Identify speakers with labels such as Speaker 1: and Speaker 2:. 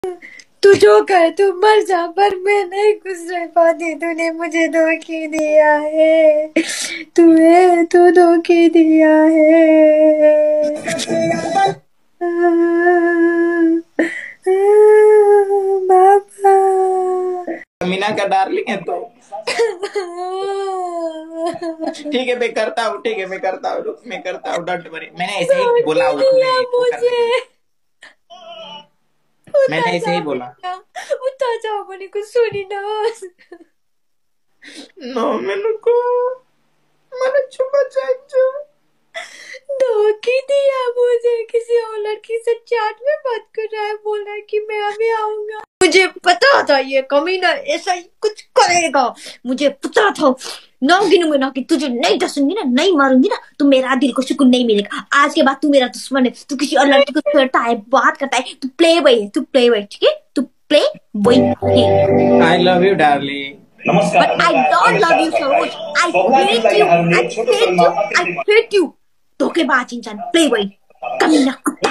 Speaker 1: तू जो करे तू मर जा, पर मैं नहीं खुश रह पाती। तूने मुझे धोखे दिया है, तू धोखे दिया है। बाबा
Speaker 2: मीना का डार्लिंग है तो ठीक है, मैं करता हूँ। ठीक है, मैं करता हूँ, रुक, मैं करता हूँ, डोंट वरी। मैंने ऐसे ही बोला
Speaker 1: धोखे
Speaker 2: उसमें
Speaker 1: दिया
Speaker 2: वो करने के लिए।
Speaker 1: मुझे।
Speaker 2: मैंने
Speaker 1: उता
Speaker 2: ऐसे ही बोला।
Speaker 1: जाओ मैंने कुछ सुनी ना।
Speaker 2: नो मैंने को मैंने चुपा चाहिए।
Speaker 1: धोखे दिया मुझे, किसी और लड़की से चैट में बात कर रहा है, बोल रहा है कि मैं अभी आऊंगा। मुझे पता था ये कमीना ऐसा ही कुछ करेगा, मुझे पता था। ना गिनूंगी ना कि तुझे नहीं डसूंगी ना, नहीं मारूंगी ना, तो मेरा दिल को सुकून नहीं मिलेगा। आज के बाद तू मेरा दुश्मन है, तू किसी और लड़की को छेड़ता है, बात करता है, तू प्ले बॉय है, तू प्ले बॉय, ठीक है, तू प्ले बॉय है।
Speaker 2: I love you darling.
Speaker 1: But I don't love you, Saroj. I hate you. I hate you. I hate you. धोखेबाज इंसान, प्ले बॉय, कमीना कुत्ता।